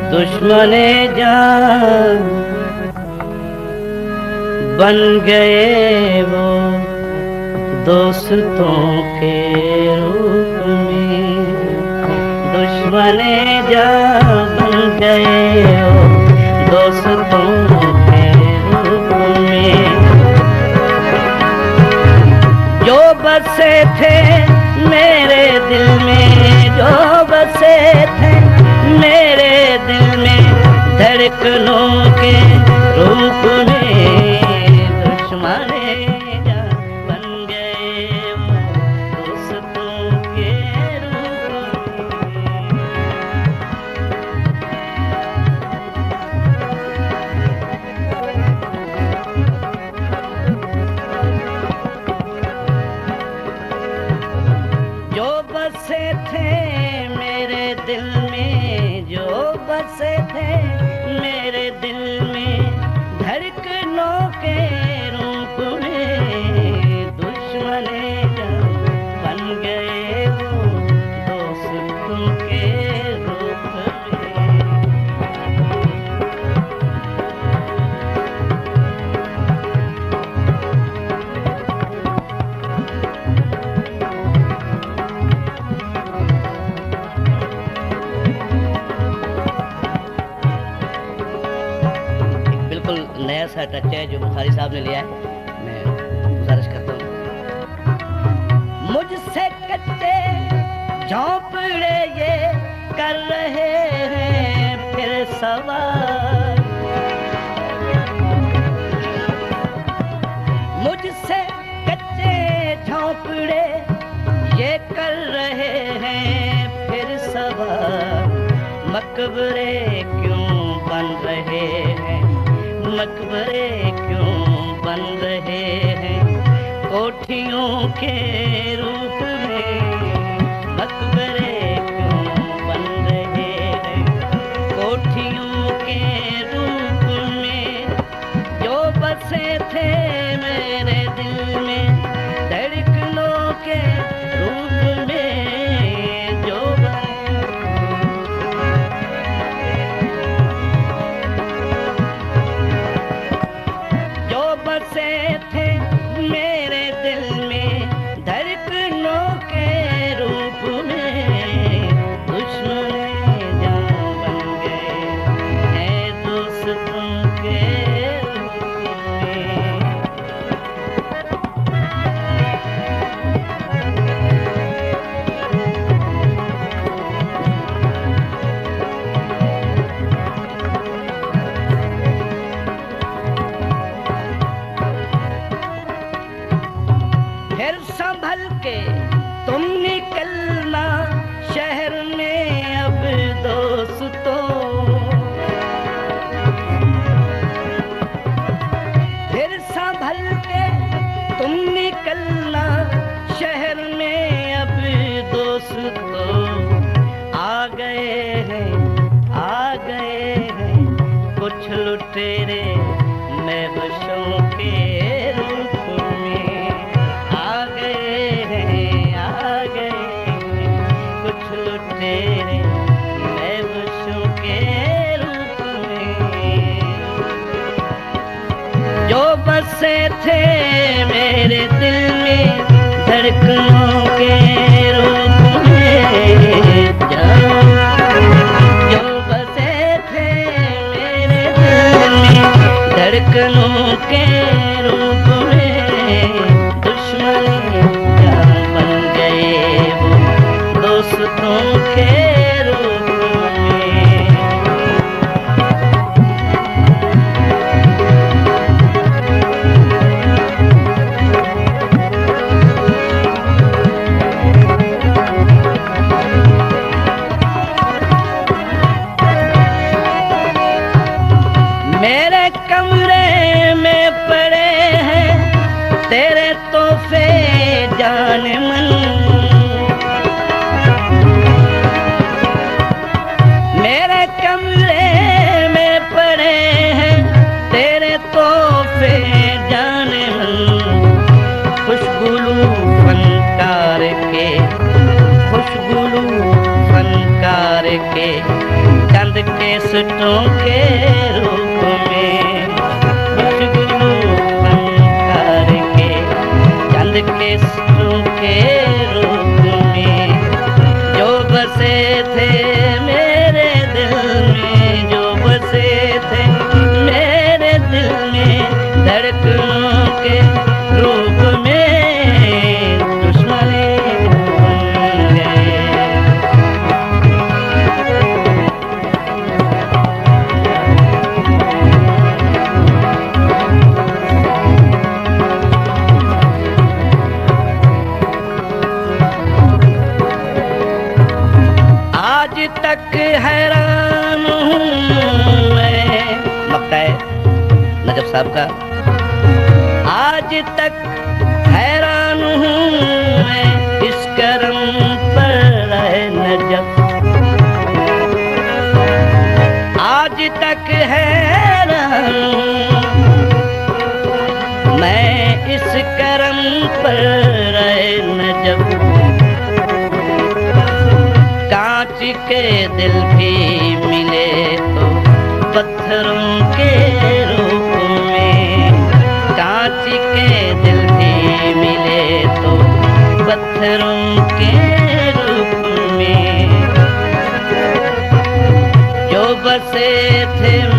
दुश्मने जान बन गए वो दोस्तों के रूप में। दुश्मने जान बन गए वो दोस्तों के रूप में। जो बसे थे मेरे दिल में, जो बसे थे मेरे दिल में, धड़कनों के रूप में। दुश्मने जान बन गए दोस्तों के रूप में। जो बसे थे मेरे दिल में, जो बसे थे मेरे दिल में, धड़कनों के रूप में। दुश्मने जान बन गए वो दोस्तों के रूप में। बिल्कुल नया सा टच है जो बुखारी साहब ने लिया है, मैं गुजारिश करता हूँ। मुझसे कच्चे झोंपड़े ये कर रहे हैं फिर सवार। मुझसे कच्चे झोंपड़े ये कर रहे हैं फिर सवार। मकबरे क्यों बन रहे हैं, मकबरे क्यों बन रहे हैं कोठियों के रूप में। मकबरे क्यों बन रहे हैं कोठियों के रूप में। जो बसे थे मेरे दिल में, धड़कनों के रूप में। जो बसे थे मेरे दिल में, धड़कनों के रूप में। दुश्मने जान बन गए हैं दोस्तों के रूप में। फिर संभल के तुम निकलना शहर में अब दोस्तों। फिर संभल के तुम निकलना शहर में अब दोस्तों। आ गए हैं कुछ लुटेरे महबूबों के रूप में। आ गए कुछ लुटेरे महबूबों के रूप में। जो बसे थे मेरे दिल में, धड़कनों के रूप में। जो बसे थे मेरे दिल में, धड़कनों के रूप में। दुश्मने जान बन गए वो दोस्तों के रूप में। मेरे कमरे में के चंद के सुटों के रूप में, खुशबू फनकार के चंद के सुटों के रूप में, जो बसे थे मेरे दिल में, जो बसे थे मेरे दिल में, धड़कनों के रूप में दुश्मनी बन गए। आज तक हैरान हूँ मैं, मक्ता है नजफ साहब का। आज तक हैरान हूँ मैं इस करम पर है नजफ, आज तक हैरान हूँ मैं इस करम पर है नजफ। कांच के दिल भी मिले तो पत्थरों के रूप में, कांच के दिल भी मिले तो पत्थरों के रूप में, जो बसे थे